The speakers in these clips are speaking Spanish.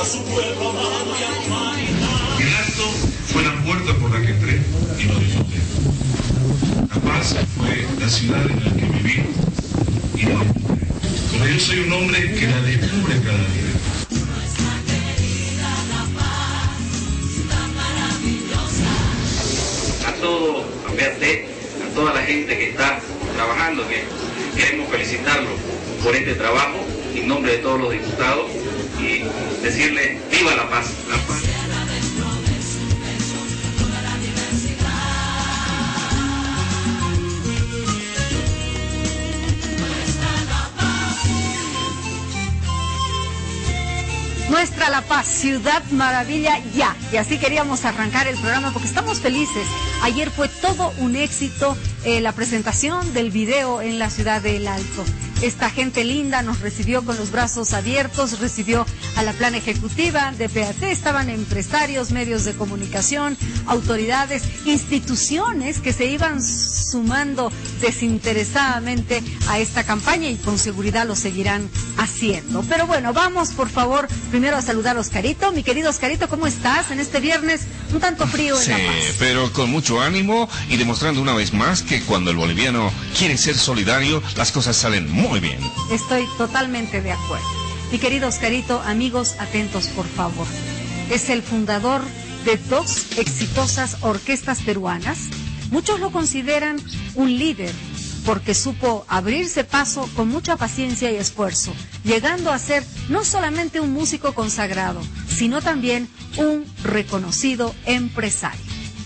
El acto fue la puerta por la que entré y lo disfruté. La Paz fue la ciudad en la que viví y la descubrí. Pero yo soy un hombre que la descubre cada día. A todo ambiente, a toda la gente que está trabajando, que queremos felicitarlo por este trabajo en nombre de todos los diputados y decirle viva la paz. La paz. Nuestra La Paz, Ciudad Maravilla, ya. Y así queríamos arrancar el programa porque estamos felices. Ayer fue todo un éxito la presentación del video en la ciudad del Alto. Esta gente linda nos recibió con los brazos abiertos, recibió a la plana ejecutiva de PAT, estaban empresarios, medios de comunicación, autoridades, instituciones que se iban sumando desinteresadamente a esta campaña y con seguridad lo seguirán haciendo. Pero bueno, vamos por favor primero a saludar a Oscarito. Mi querido Oscarito, ¿cómo estás en este viernes un tanto frío en La Paz? Sí, pero con mucho ánimo y demostrando una vez más que cuando el boliviano quiere ser solidario, las cosas salen muy bien. Estoy totalmente de acuerdo. Mi querido Oscarito, amigos, atentos por favor. Es el fundador de dos exitosas orquestas peruanas. Muchos lo consideran un líder porque supo abrirse paso con mucha paciencia y esfuerzo, llegando a ser no solamente un músico consagrado, sino también un reconocido empresario.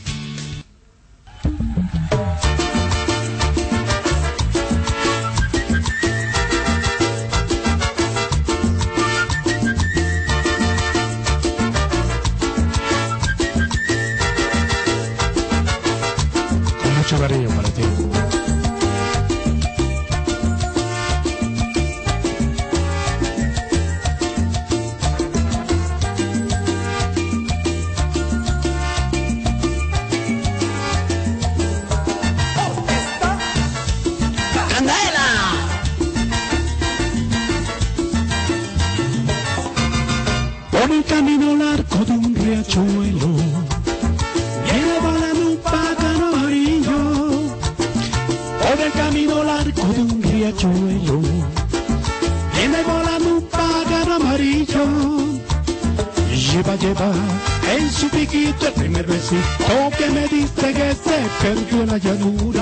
Con mucho cariño para ti. Por el camino largo de un riachuelo viene volando un pájaro amarillo. Por el camino largo de un riachuelo viene volando un pájaro amarillo. Lleva en su piquito el primer besito que me diste que se perdió en la llanura.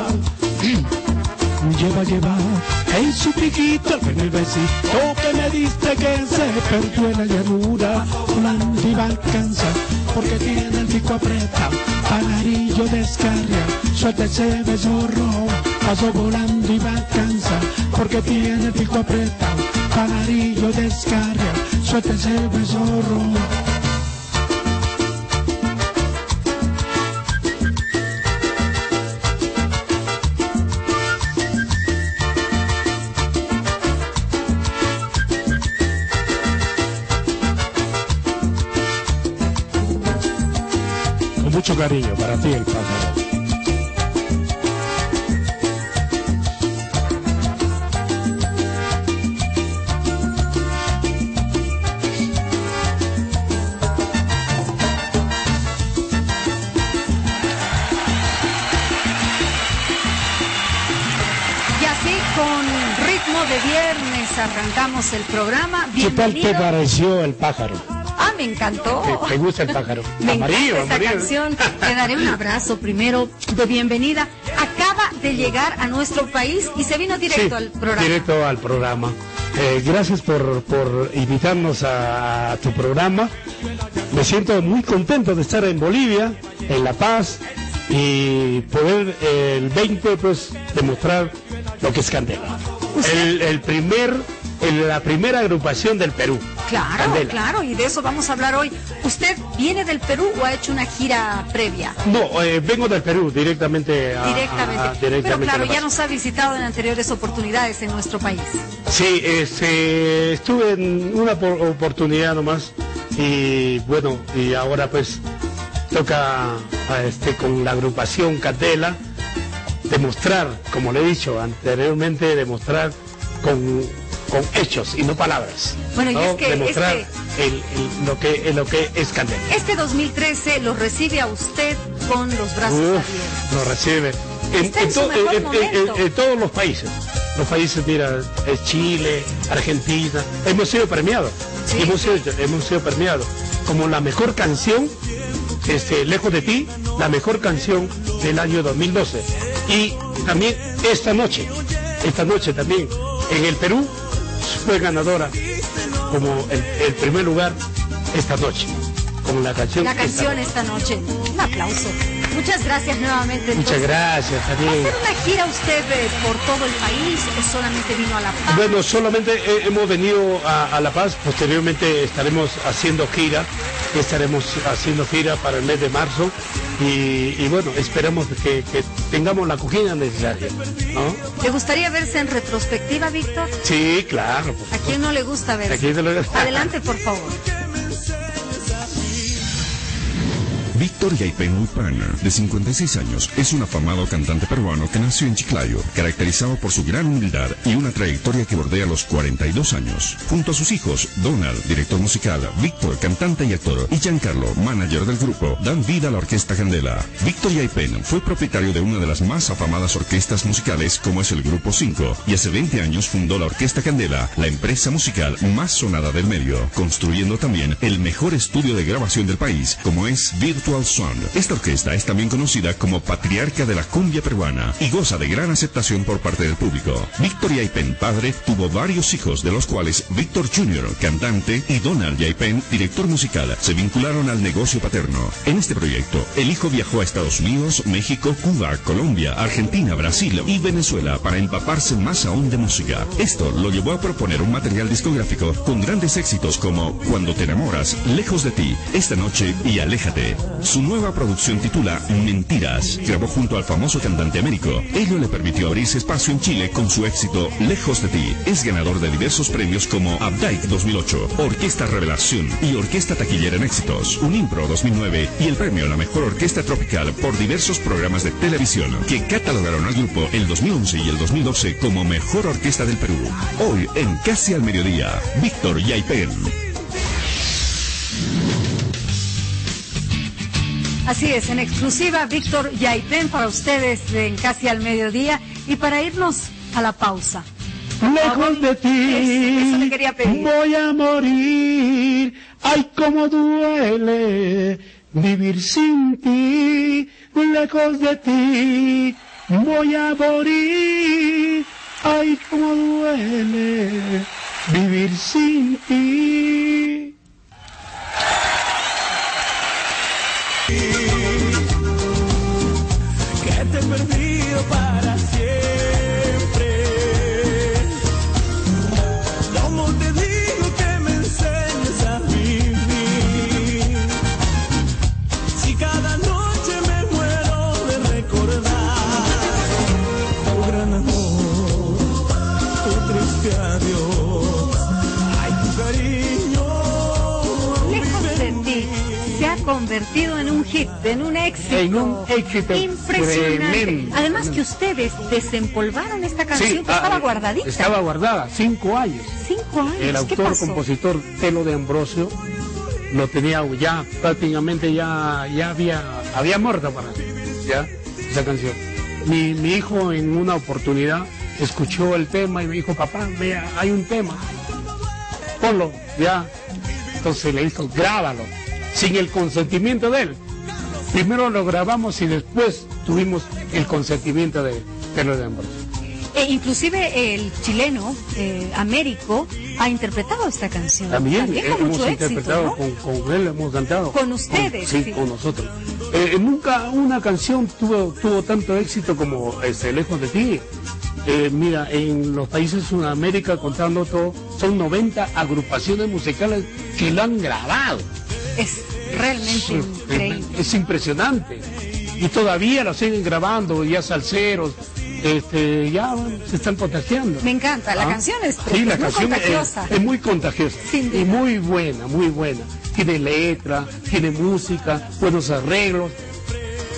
Lleva en su piquito el primer besito que me diste que se perdió en la llanura. Volando iba a alcanzar porque tiene el pico apretado, pajarillo descarga, suelta ese beso rojo. Paso volando iba a alcanzar porque tiene el pico apretado, pajarillo descarga, suelta ese beso rojo. Mucho cariño para ti, el pájaro. Y así con ritmo de viernes arrancamos el programa. ¿Qué tal te Bienvenido. pareció el pájaro? Ah, me encantó. ¿Te gusta el pájaro? Me Amarillo, encanta esta canción. Le daré un abrazo primero de bienvenida. Acaba de llegar a nuestro país y se vino directo al programa. Directo al programa. Gracias por invitarnos a tu programa. Me siento muy contento de estar en Bolivia, en La Paz, y poder el 20 pues demostrar lo que es Candela. La primera agrupación del Perú. Claro, Candela. claro, y de eso vamos a hablar hoy. ¿Usted viene del Perú o ha hecho una gira previa? No, vengo del Perú directamente Directamente. Pero claro, a La ya Paz. nos ha visitado en anteriores oportunidades en nuestro país. Sí, estuve en una oportunidad nomás y bueno, y ahora pues toca con la agrupación Candela demostrar, como le he dicho anteriormente, demostrar con hechos y no palabras. Bueno, ¿no? y es que demostrar lo que es Candela. Este 2013 lo recibe a usted con los brazos abiertos. Lo recibe en todos los países. Los países, mira, Chile, Argentina, hemos sido premiados. Sí. Hemos sido premiados como la mejor canción, Lejos de ti, la mejor canción del año 2012. Y también esta noche también en el Perú fue ganadora como el primer lugar esta noche con la canción esta noche. Un aplauso. Muchas gracias nuevamente. Muchas gracias, también. ¿Va a hacer una gira usted por todo el país o solamente vino a La Paz? Bueno, solamente hemos venido a La Paz. Posteriormente estaremos haciendo gira para el mes de marzo y bueno, esperamos que tengamos la acogida necesaria, ¿no? ¿Le gustaría verse en retrospectiva, Víctor? Sí, claro. ¿A quién no le gusta verse? Adelante, por favor. Víctor Yaipen Huipán, de 56 años, es un afamado cantante peruano que nació en Chiclayo, caracterizado por su gran humildad y una trayectoria que bordea los 42 años. Junto a sus hijos, Donald, director musical, Víctor, cantante y actor, y Giancarlo, manager del grupo, dan vida a la Orquesta Candela. Víctor Yaipen fue propietario de una de las más afamadas orquestas musicales como es el Grupo 5, y hace 20 años fundó la Orquesta Candela, la empresa musical más sonada del medio, construyendo también el mejor estudio de grabación del país, como es Virtual Sound. Esta orquesta es también conocida como patriarca de la cumbia peruana y goza de gran aceptación por parte del público. Víctor Yaipen, padre, tuvo varios hijos, de los cuales Víctor Jr., cantante, y Donald Yaipen, director musical, se vincularon al negocio paterno. En este proyecto, el hijo viajó a Estados Unidos, México, Cuba, Colombia, Argentina, Brasil y Venezuela para empaparse más aún de música. Esto lo llevó a proponer un material discográfico con grandes éxitos como Cuando te enamoras, Lejos de ti, Esta noche y Aléjate. Su nueva producción titula Mentiras. Grabó junto al famoso cantante Américo. Ello le permitió abrirse espacio en Chile con su éxito Lejos de ti. Es ganador de diversos premios como Abdaik 2008, Orquesta Revelación y Orquesta Taquillera en Éxitos, Unimpro 2009 y el premio a la mejor orquesta tropical por diversos programas de televisión que catalogaron al grupo el 2011 y el 2012 como mejor orquesta del Perú. Hoy en Casi al Mediodía, Víctor Yaipen. Así es, en exclusiva, Víctor Yaipen para ustedes en Casi al Mediodía. Y para irnos a la pausa. Lejos de ti, eso le quería pedir. Voy a morir, ay cómo duele vivir sin ti. Lejos de ti, voy a morir, ay cómo duele vivir sin ti. Que te he perdido para siempre. ¿Cómo te digo que me enseñes a vivir? Si cada noche me muero de recordar tu gran amor, tu triste adiós, ay tu cariño. Lejos de ti se ha convertido en un hit, en un éxito. Impresionante. Tremendo. Además que ustedes desempolvaron esta canción que estaba guardadita. Estaba guardada 5 años. 5 años. El autor, compositor Telo de Ambrosio lo tenía ya prácticamente ya había muerto para ya esa canción. Mi hijo en una oportunidad escuchó el tema y me dijo, papá, vea, hay un tema, ponlo, ya. Entonces le dijo, grábalo, sin el consentimiento de él. Primero lo grabamos y después tuvimos el consentimiento de Telo de Ambrosio. Inclusive el chileno, Américo, ha interpretado esta canción. También con mucho hemos éxito, interpretado, ¿no? con él hemos cantado. Con ustedes. Sí, con nosotros. Nunca una canción tuvo tanto éxito como Lejos de ti. Mira, en los países de Sudamérica, contando todo, son 90 agrupaciones musicales que lo han grabado. Es realmente increíble. Es impresionante. Y todavía lo siguen grabando, ya salseros, ya se están contagiando. Me encanta, la canción es sí, la muy canción contagiosa. Es muy contagiosa. Sin duda. Y muy buena, muy buena. Tiene letra, tiene música, buenos arreglos.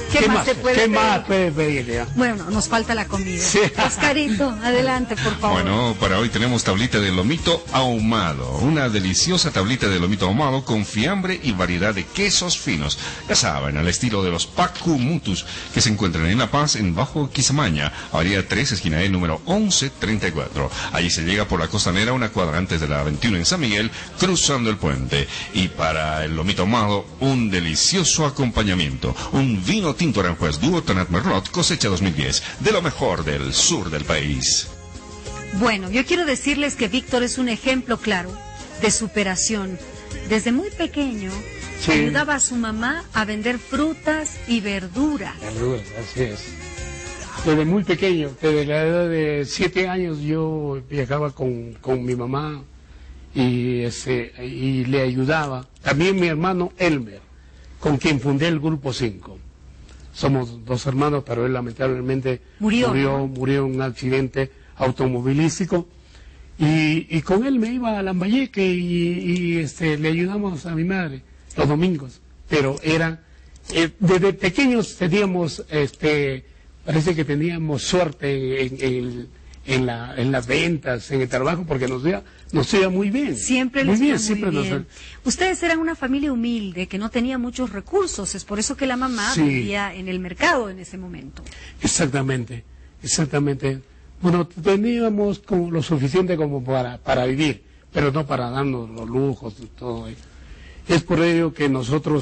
¿Qué más se puede pedir? ¿Qué más puede pedir ya? Bueno, nos falta la comida. Sí. Oscarito, adelante, por favor. Bueno, para hoy tenemos tablita de lomito ahumado. Una deliciosa tablita de lomito ahumado con fiambre y variedad de quesos finos. Ya saben, al estilo de los Pacumutus, que se encuentran en La Paz, en Bajo Quisamaña, Avenida 3, esquina E, número 1134. Allí se llega por la costanera, una cuadra antes de la 21 en San Miguel, cruzando el puente. Y para el lomito ahumado, un delicioso acompañamiento. Un vino tinto Aranjuez Dúo Tanat Merlot, cosecha 2010, de lo mejor del sur del país. Bueno, yo quiero decirles que Víctor es un ejemplo claro de superación. Desde muy pequeño Sí. ayudaba a su mamá a vender frutas y verduras. Verduras, así es. Desde muy pequeño, desde la edad de 7 años, yo viajaba con mi mamá y le ayudaba. También mi hermano Elmer, con quien fundé el Grupo 5. Somos 2 hermanos, pero él lamentablemente Murió en un accidente automovilístico. Y con él me iba a Lambayeque y le ayudamos a mi madre los domingos. Pero desde pequeños teníamos, parece que teníamos suerte en las ventas, en el trabajo, porque nos iba muy bien. Siempre les iba muy bien. Ustedes eran una familia humilde que no tenía muchos recursos, es por eso que la mamá Sí. vivía en el mercado en ese momento. Exactamente. Bueno, teníamos como lo suficiente como para vivir, pero no para darnos los lujos y todo. Es por ello que nosotros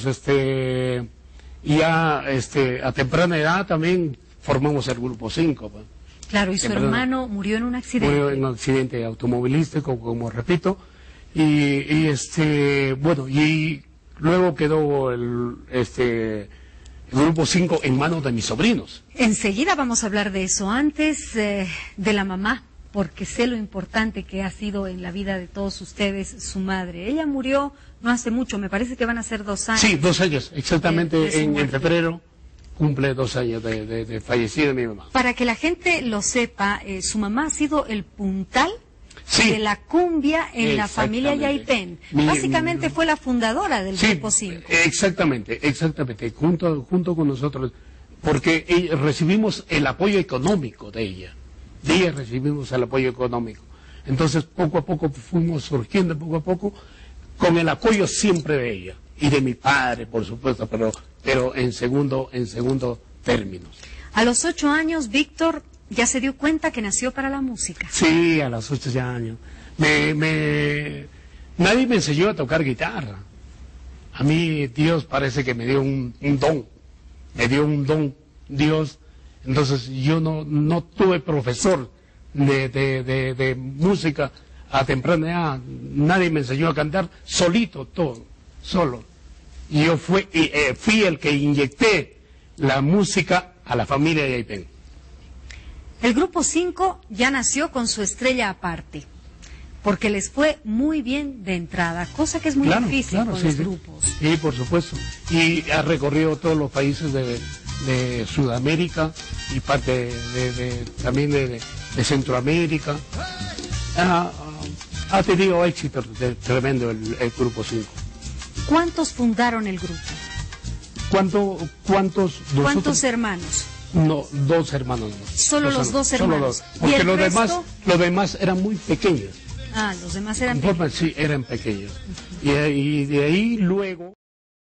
a temprana edad también formamos el Grupo 5. Pues. Claro, y su hermano murió en un accidente. Murió en un accidente automovilístico, como repito, y luego quedó el Grupo 5 en manos de mis sobrinos. Enseguida vamos a hablar de eso, antes de la mamá, porque sé lo importante que ha sido en la vida de todos ustedes su madre. Ella murió no hace mucho, me parece que van a ser 2 años. Sí, 2 años, exactamente, de su en muerte. febrero cumple 2 años de fallecida mi mamá. Para que la gente lo sepa, su mamá ha sido el puntal Sí. de la cumbia en la familia Exactamente. Yaipen. Mi- Básicamente fue la fundadora del Sí, Grupo 5. exactamente, junto con nosotros, porque recibimos el apoyo económico de ella. De ella recibimos el apoyo económico. Entonces, poco a poco fuimos surgiendo, poco a poco, con el apoyo siempre de ella. Y de mi padre, por supuesto, pero en segundo términos. A los 8 años, Víctor ya se dio cuenta que nació para la música. Sí, a los 8 años. Nadie me enseñó a tocar guitarra. A mí Dios parece que me dio un don. Me dio un don Dios. Entonces yo no tuve profesor de música a temprana edad. Nadie me enseñó a cantar solito, todo, solo. Y yo fui el que inyecté la música a la familia de Yaipen. El Grupo 5 ya nació con su estrella aparte, porque les fue muy bien de entrada, cosa que es muy difícil con los grupos. Sí, por supuesto. Y ha recorrido todos los países de Sudamérica y parte también de Centroamérica. Ha tenido éxito tremendo el Grupo 5. ¿Cuántos fundaron el grupo? ¿Cuántos hermanos? No, 2 hermanos. Solo los 2 hermanos. Solo 2. Porque ¿Y el los resto? demás eran muy pequeños. Los demás eran Sí, eran pequeños. Y de ahí luego...